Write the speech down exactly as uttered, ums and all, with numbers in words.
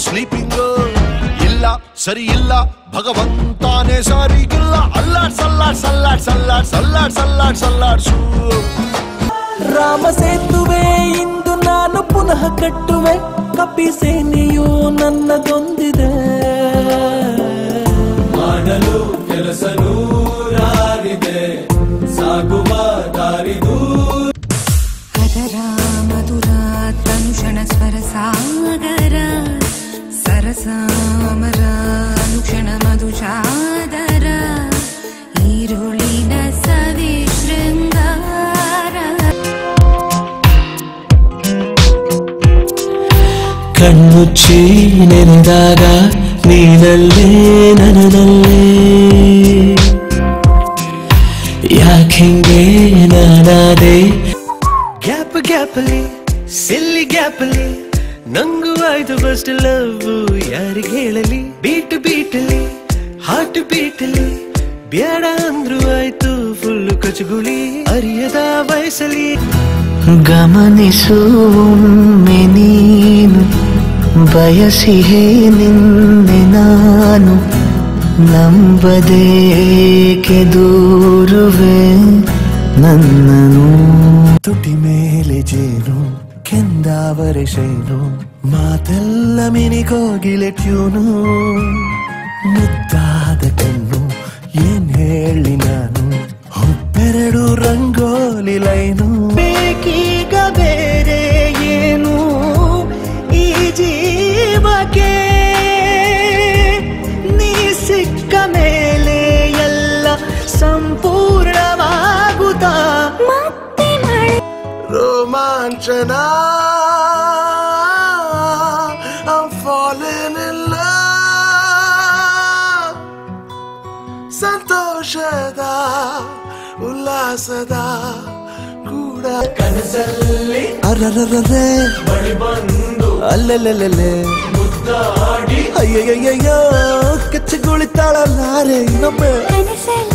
sleeping ಇಲ್ಲ ಸರಿ ಇಲ್ಲ ಭಗವಂತಾನೇ ಸರಿಗಿಲ್ಲ ಅಲ್ಲಾಡ್ ಸಲ್ಲಾಡ್ ಸಲ್ಲಾಡ್ ಸಲ್ಲಾಡ್ ಸಲ್ಲಾಡ್ ಸಲ್ಲಾಡ್ ಸಲ್ಲಾಡ್ಸು ರಾಮ ಸೇತುವೆ ಇಂದು ನಾನು ಪುನಃ ಕಟ್ಟುವೆ ಕಪಿ ಸೇನೆಯು ನನ್ನದೊಂದಿದೆ ಮಾಡಲು ಕೆಲಸ ನೂರಾರಿದೆ ಸಾಗುವ ದಾರಿದು ಅದರ ಮಧುರ ತನುಷಣ ಸ್ವರ ಸಾಗರ ಸರಸಾಮರ ಅನುಕ್ಷಣ ಮಧುಚಾದರ ಈರುಳಿನ ಸವಿ ಶೃಂಗಾರ ಕಣ್ಣುಚ್ಚಿ ನೆನೆದಾಗ ನೀನಲ್ಲೇ ನನನಲ್ಲೇ ಯಾಕೆಂಗೆ ನಾನಾದೆ ಗ್ಯಾಪ್ ಗ್ಯಾಪಲ್ಲಿ ಸಿಲ್ಲಿ ಗ್ಯಾಪಲ್ಲಿ ನಂಗೂ ಆಯ್ತು ಫಸ್ಟ್ ಲವ್ ಯಾರಿಗೆ ಹೇಳಲಿ ಬೀಟ್ ಬೀಟಲ್ಲಿ ಹಾರ್ಟ್ ಬೀಟಲ್ಲಿ ಬೇಡ ಅಂದ್ರು ಆಯ್ತು ಫುಲ್ ಕಚಗುಳಿ ಅರಿಯದ ವಯಸ್ಸಲ್ಲಿ ಗಮನಿಸುವೊಮ್ಮೆ ನೀನು ಬಯಸಿಹೇ ನಿನ್ನೆ ನಾನು ನಂಬದೇಕೆ ದೂರುವೆ ನನ್ನನು ತುಟಿ ಮೇಲೆ ಜೇನು ಕೆಂದಾವರೆ ಶೈನು ಮಾತೆಲ್ಲ ಮಿನಿಗೋಗಿಲೆ ಟ್ಯೂನು ಮುದ್ದಾದ ಕಣ್ಣು ಏನ್ ಹೇಳಿ ನಾನು ಒಬ್ಬೆರಡು ರಂಗೋಲಿ ಲೈನು ಬೇಕೀಗ ಬೇರೆ ಏನು ಈ ಜೀವಕ್ಕೆ ನೀ ಸಿಕ್ಕ ಮೇಲೆ ಎಲ್ಲ ಸಂಪೂರ್ಣವಾಗುತ್ತಾ ರೋಮಾಂಚನ I'm falling in love ಸಂತೋಷದ ಉಲ್ಲಾಸದ ಕೂಡ ಕನಸಲ್ಲಿ ಅರರರರೆ ಬಳಿ ಬಂದು ಅಲ್ಲೆಲ್ಲೆಲ್ಲೆ ಮುದ್ದಾಡಿ ಅಯ್ಯಯ್ಯಯ್ಯೋ ಕಚ್ಚಗುಳಿತಾಳಲ್ಲಾರೆ ಇನ್ನೊಮ್ಮೆ